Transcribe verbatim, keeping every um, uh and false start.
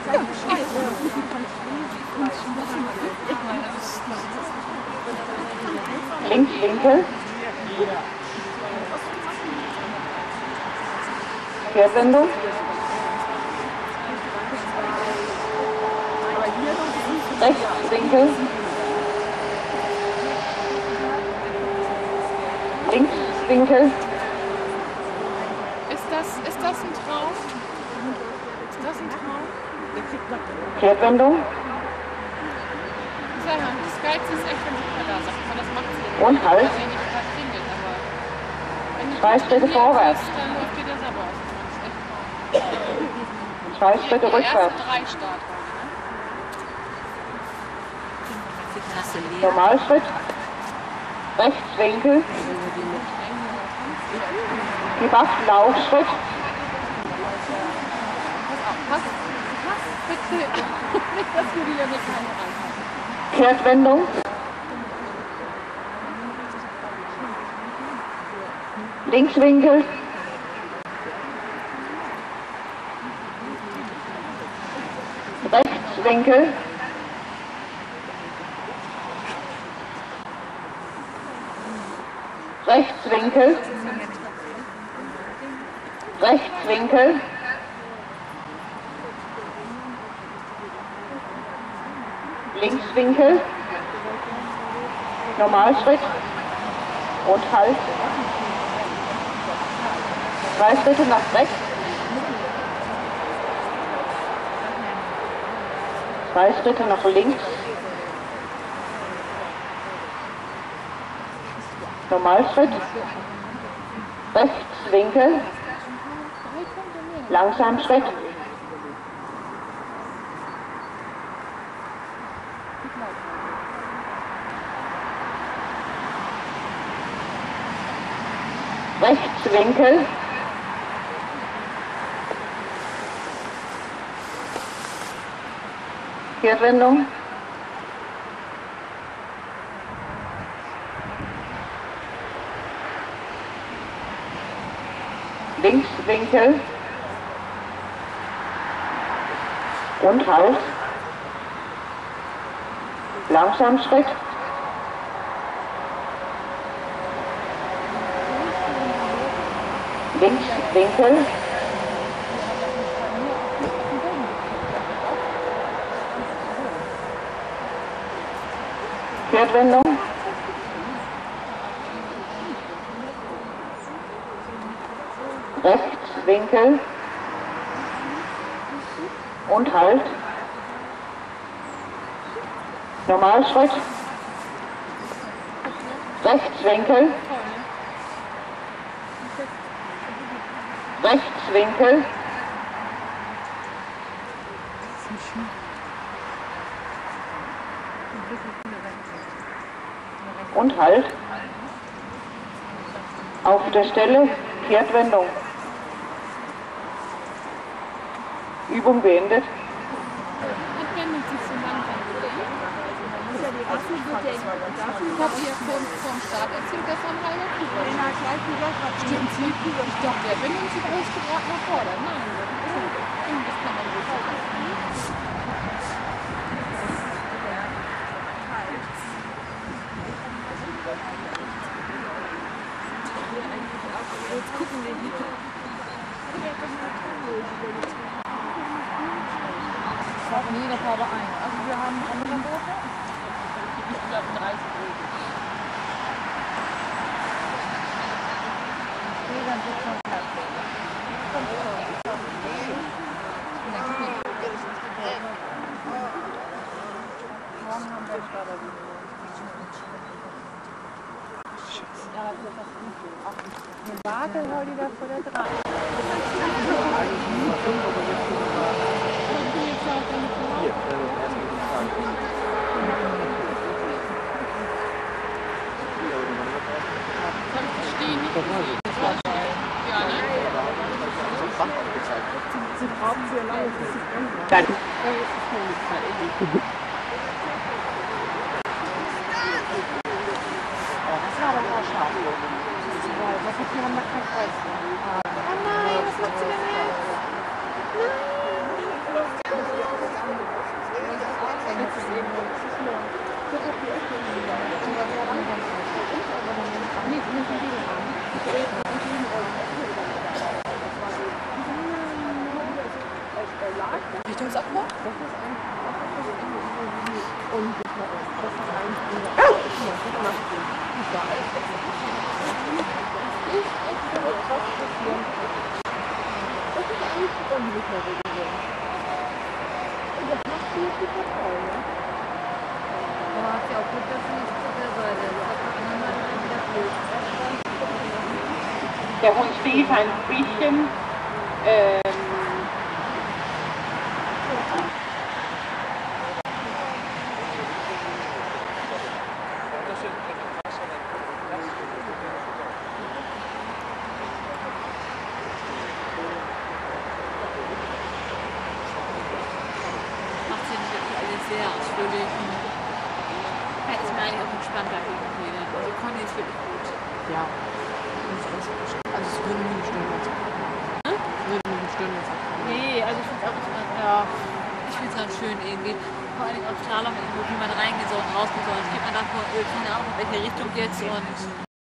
Linkswinkel. Kehrtwendung. Rechtswinkel. Linkswinkel. Ist das, ist das ein Traum? Ist das ein Traum? Kehrtwendung. Ich sage, das Geilste ist echt, wenn sie da sagt, man, das macht sie. Und halt. Dass sie nicht gerade klingelt, aber wenn die Zwei Schritte vorwärts. ist, dann läuft dir das aber aus. Das ist echt Traum. Zwei Schritte Die rückwärts. ersten drei Start heute, ne? Normalschritt. Rechtswinkel. Gebackt Laufschritt. Pass, pass bitte. Nicht, dass du die ja nicht keine reinhaben. Kehrtwendung. Linkswinkel. Rechtswinkel. Rechtswinkel. Rechtswinkel. Linkswinkel. Normalschritt. Und Halt. Zwei Schritte nach rechts. Zwei Schritte nach links. Normalschritt. Rechtswinkel. Langsam Schritt. Rechtswinkel. Kehrtwendung. Linkswinkel. Und Halt. Langsam Schritt. Linkswinkel. Kehrtwendung. Rechtswinkel. Und Halt. Normalschritt. Rechtswinkel. Rechtswinkel. Und Halt. Auf der Stelle Kehrtwendung. Übung beendet. Entwendet sich so langsam. Ich habe ihr vom, vom Start erzählt, dass er ein halber Kuh war. Stimmt, sie? Ich dachte, der bin uns zu groß gebracht nach vorne. Nein, das kann man nicht sagen. Jetzt gucken wir hier. Ich habe in jeder Farbe ein. Also wir haben andere Boote. Ich glaube dreißig Boote. Okay, dann wird schon fertig. Morgen haben wir Starter wieder. Ja, das ist das gut. Eine Waage hol die da vor der Draht. Sie brauchen sehr lange, bis sie brennen. Dann. Das war aber auch schade. Was hat die haben da kein Kreuz? Oh nein, was macht sie denn jetzt? Nein! Richtungsabbau? Das ist eigentlich, das ist irgendwie unsicher ist. Das ist eigentlich unser das macht Sinn. Super. Das ist echt so was passieren. Das ist eigentlich die unsicher Regelung. Und das macht sie jetzt super toll, ne? Aber hat ja auch gut, dass sie nicht zu der Seite ist. Auf der anderen Seite dann wieder blöd. Der Hund steht ein bisschen ähm, Macht sie nicht wirklich alles sehr ausführlich. Ja, ist mir eigentlich auch entspannter irgendwie. Ne? Also Conny ist wirklich gut. Ja. Also es würde mich nicht stören, wenn es Hm? Es würde mich nicht stören, wenn es abkommt. Nee, also ich finde es auch nicht, ja, ich finde es halt schön irgendwie. Vor allem auf Schlauch irgendwo, wie man reingeht so und rausgeht so. Es gibt man davor, keine Ahnung, in welche Richtung jetzt und